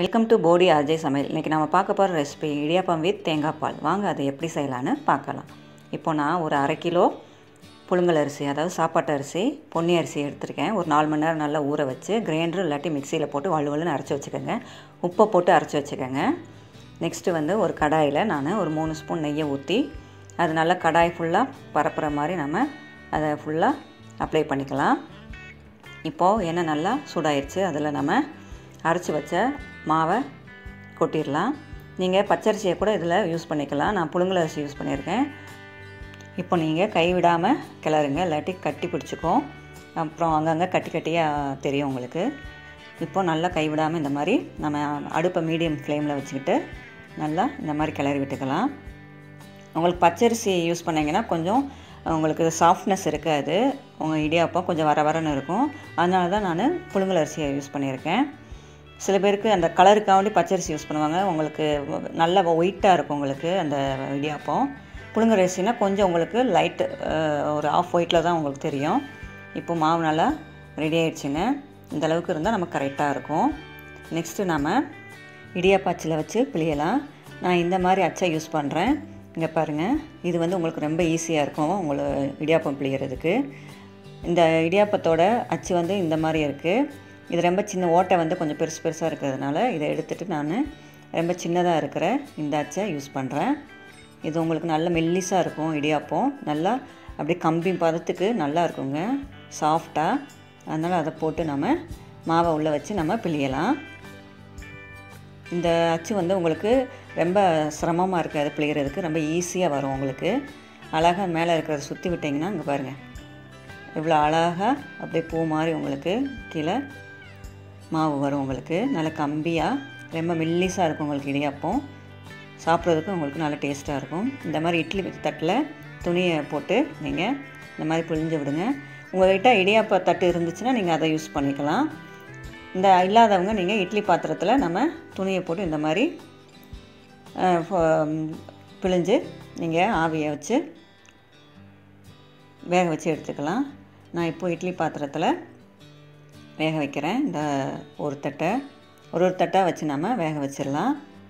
Welcome to போடி அஜய் சமையல். இன்றைக்கி நம்ம பார்க்க போகிற ரெசிபி இடியாப்பம் வித் தேங்காய் பால். வாங்க அதை எப்படி செய்யலான்னு பார்க்கலாம். இப்போ நான் ஒரு 1/2 கிலோ புழுங்கல் அரிசி, அதாவது சாப்பாட்டு அரிசி, பொன்னி அரிசி எடுத்துருக்கேன். ஒரு 4 மணி நேரம் நல்லா ஊற வச்சு கிரைண்டர் இல்லாட்டி மிக்சியில் போட்டு வலுவலுன்னு அரைச்சி வச்சுக்கோங்க. உப்பை போட்டு அரைச்சி வச்சுக்கோங்க. நெக்ஸ்ட்டு வந்து ஒரு கடாயில் நான் ஒரு 3 ஸ்பூன் நெய்யை ஊற்றி அது நல்லா கடாய் ஃபுல்லாக பரப்புகிற மாதிரி நம்ம அதை ஃபுல்லாக அப்ளை பண்ணிக்கலாம். இப்போது எண்ணெய் நல்லா சூடாயிடுச்சு. அதில் நம்ம அரைச்சி வச்ச மாவை கொட்டிடலாம். நீங்கள் பச்சரிசியை கூட இதில் யூஸ் பண்ணிக்கலாம். நான் புழுங்கல் அரிசி யூஸ் பண்ணியிருக்கேன். இப்போ நீங்கள் கைவிடாமல் கிளறுங்க, இல்லாட்டி கட்டி பிடிச்சிக்கும். அப்புறம் அங்கங்கே கட்டி கட்டியாக தெரியும் உங்களுக்கு. இப்போது நல்லா கைவிடாமல் இந்த மாதிரி நம்ம அடுப்பை மீடியம் ஃப்ளேமில் வச்சுக்கிட்டு நல்லா இந்த மாதிரி கிளறி விட்டுக்கலாம். உங்களுக்கு பச்சரிசி யூஸ் பண்ணிங்கன்னா கொஞ்சம் உங்களுக்கு சாஃப்ட்னஸ் இருக்காது, உங்கள் இடியாப்பம் கொஞ்சம் வரன்னு இருக்கும். அதனால தான் நான் புழுங்கல் அரிசியை யூஸ் பண்ணியிருக்கேன். சில பேருக்கு அந்த கலருக்காண்டி பச்சரிசி யூஸ் பண்ணுவாங்க. உங்களுக்கு நல்ல ஒயிட்டாக இருக்கும் உங்களுக்கு அந்த இடியாப்பம். புழுங்கல் அரிசினா கொஞ்சம் உங்களுக்கு லைட்டு ஒரு ஆஃப் ஒயிட்டில் தான் உங்களுக்கு தெரியும். இப்போ மாவு நல்லா ரெடி ஆகிடுச்சுங்க. இந்த அளவுக்கு இருந்தால் நமக்கு கரெக்டாக இருக்கும். நெக்ஸ்ட்டு நம்ம இடியாப்ப அச்சில் வச்சு பிழியலாம். நான் இந்த மாதிரி அச்சை யூஸ் பண்ணுறேன். இங்கே பாருங்கள், இது வந்து உங்களுக்கு ரொம்ப ஈஸியாக இருக்கும் உங்களுக்கு இடியாப்பம் பிழியறதுக்கு. இந்த இடியாப்பத்தோட அச்சு வந்து இந்த மாதிரி இருக்குது. இது ரொம்ப சின்ன ஓட்டை வந்து கொஞ்சம் பெருசாக இருக்கிறதுனால இதை எடுத்துகிட்டு நான் ரொம்ப சின்னதாக இருக்கிற இந்த அச்சை யூஸ் பண்ணுறேன். இது உங்களுக்கு நல்ல மெல்லிஸாக இருக்கும் இடியாப்பம். நல்லா அப்படியே கம்பி பதத்துக்கு நல்லா இருக்குங்க, சாஃப்டாக. அதனால் அதை போட்டு நம்ம மாவை உள்ளே வச்சு நம்ம பிழியலாம். இந்த அச்சு வந்து உங்களுக்கு ரொம்ப சிரமமாக இருக்காது பிழியறதுக்கு, ரொம்ப ஈஸியாக வரும் உங்களுக்கு. அழகாக மேலே இருக்கிறத சுற்றி விட்டிங்கன்னா இங்கே பாருங்கள், இவ்வளோ அழகாக அப்படியே பூ மாதிரி உங்களுக்கு கீழே மாவு வரும். உங்களுக்கு நல்ல கம்பியாக ரொம்ப மெல்லிஸாக இருக்கும் உங்களுக்கு இடியாப்பம். சாப்பிட்றதுக்கு உங்களுக்கு நல்ல டேஸ்ட்டாக இருக்கும். இந்த மாதிரி இட்லி தட்டில் துணியை போட்டு நீங்கள் இந்த மாதிரி புழிஞ்சு விடுங்க. உங்கள்கிட்ட இடியாப்ப தட்டு இருந்துச்சுன்னா நீங்கள் அதை யூஸ் பண்ணிக்கலாம். இந்த இல்லாதவங்க நீங்கள் இட்லி பாத்திரத்தில் நம்ம துணியை போட்டு இந்த மாதிரி பிழிஞ்சு நீங்கள் ஆவியை வச்சு வேக வச்சு எடுத்துக்கலாம். நான் இப்போது இட்லி பாத்திரத்தில் வேக வைக்கிறேன். இந்த ஒரு தட்டாக வச்சு நம்ம வேக வச்சிடலாம்.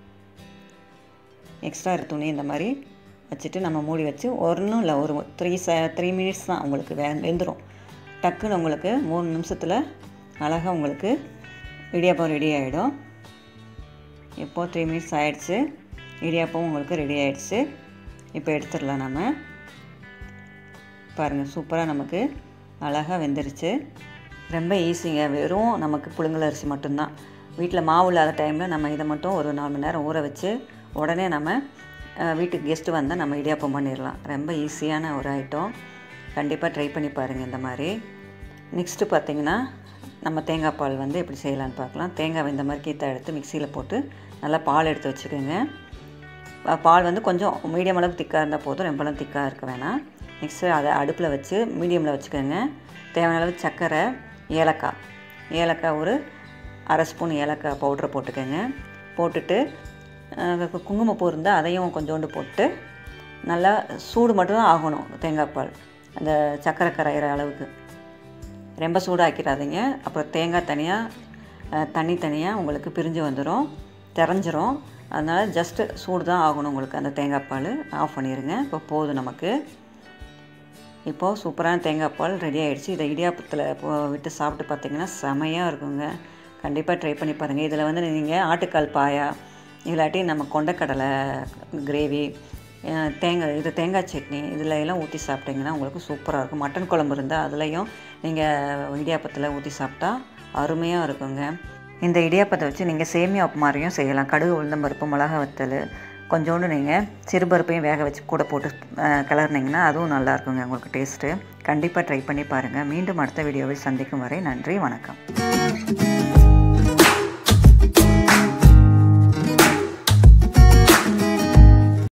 எக்ஸ்ட்ரா துணி இந்த மாதிரி வச்சுட்டு நம்ம மூடி வச்சு ஒன்றும் இல்லை, ஒரு 3 மினிட்ஸ் தான் உங்களுக்கு வெந்துடும். டக்குன்னு உங்களுக்கு 3 நிமிஷத்தில் அழகாக உங்களுக்கு இடியாப்பம் ரெடி ஆகிடும். இப்போது 3 மினிட்ஸ் ஆகிடுச்சு. இடியாப்பம் உங்களுக்கு ரெடி ஆகிடுச்சு. இப்போ எடுத்துடலாம். நம்ம பாருங்கள், சூப்பராக நமக்கு அழகாக வெந்துருச்சு. ரொம்ப ஈஸிங்க. வெறும் நமக்கு புழுங்கல் அரிசி மட்டும்தான். வீட்டில் மாவு இல்லாத டைமில் நம்ம இதை மட்டும் ஒரு 4 மணி நேரம் ஊற வச்சு உடனே நம்ம வீட்டுக்கு கெஸ்ட்டு வந்தால் நம்ம இடியாப்பம் பண்ணிடலாம். ரொம்ப ஈஸியான ஒரு ஐட்டம். கண்டிப்பாக ட்ரை பண்ணி பாருங்கள் இந்த மாதிரி. நெக்ஸ்ட்டு பார்த்திங்கன்னா நம்ம தேங்காய் பால் வந்து எப்படி செய்யலான்னு பார்க்கலாம். தேங்காய் இந்த மாதிரி கீற்ற எடுத்து மிக்சியில் போட்டு நல்லா பால் எடுத்து வச்சுக்கோங்க. பால் வந்து கொஞ்சம் மீடியம் அளவுக்கு திக்காக இருந்தால் போதும், ரொம்பலாம் திக்காக இருக்க வேணாம். நெக்ஸ்ட்டு அதை அடுப்பில் வச்சு மீடியமில் வச்சுக்கோங்க. தேவையான அளவு சர்க்கரை, ஏலக்காய் ஒரு 1/2 ஸ்பூன் ஏலக்காய் பவுட்ரு போட்டுக்கோங்க. போட்டுட்டு குங்குமப்பூ இருந்தால் அதையும் கொஞ்சோண்டு போட்டு நல்லா சூடு மட்டும்தான் ஆகணும் தேங்காய் பால், அந்த சர்க்கரை கரையிற அளவுக்கு. ரொம்ப சூடாக்கிடாதீங்க, அப்புறம் தேங்காய் தனியாக தண்ணி தனியாக உங்களுக்கு பிரிஞ்சு வந்துடும், தெரிஞ்சிரும். அதனால் ஜஸ்ட்டு சூடு தான் ஆகணும் உங்களுக்கு அந்த தேங்காய் பால். ஆஃப் பண்ணிடுங்க. இப்போ போதும் நமக்கு. இப்போது சூப்பரான தேங்காய் பால் ரெடி ஆகிடுச்சு. இதை இடியாப்பத்தில் விட்டு சாப்பிட்டு பார்த்திங்கன்னா செமையாக இருக்குங்க. கண்டிப்பாக ட்ரை பண்ணி பாருங்கள். இதில் வந்து நீங்கள் ஆட்டுக்கால் பாயா, இல்லாட்டி நம்ம கொண்டக்கடலை கிரேவி, தேங்காய் சட்னி இதில் எல்லாம் ஊற்றி சாப்பிட்டிங்கன்னா உங்களுக்கு சூப்பராக இருக்கும். மட்டன் குழம்பு இருந்தால் அதுலேயும் நீங்கள் இடியாப்பத்தில் ஊற்றி சாப்பிட்டா அருமையாக இருக்குங்க. இந்த இடியாப்பத்தை வச்சு நீங்கள் சேமியா மாதிரியும் செய்யலாம். கடுகு, உளுந்தம்பருப்பு, மிளகா வத்தல், கொஞ்சோண்டு நீங்கள் சிறுபருப்பையும் வேக வச்சு கூட போட்டு கிளறினீங்கன்னா அதுவும் நல்லாயிருக்குங்க உங்களுக்கு டேஸ்ட்டு. கண்டிப்பாக ட்ரை பண்ணி பாருங்கள். மீண்டும் அடுத்த வீடியோவில் சந்திக்கும் வரை நன்றி, வணக்கம்.